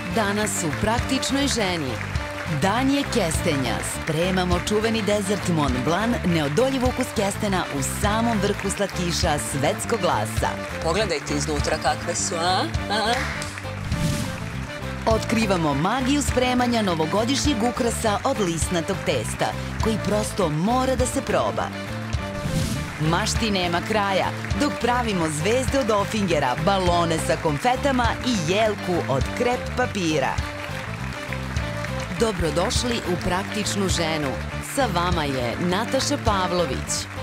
Danas u Praktičnoj ženi. Dan je kestenja. Spremamo čuveni dezert Mont Blanc, neodoljiv ukus kestena u samom vrhu slatkiša svetskog glasa. Pogledajte iznutra kakve su, a? Otkrivamo magiju spremanja novogodišnjeg ukrasa od lisnatog testa, koji prosto mora da se proba. Mašti nema kraja, dok pravimo zvezde od ofingera, balone sa konfetama i jelku od krep papira. Dobrodošli u Praktičnu ženu. Sa vama je Nataša Pavlović.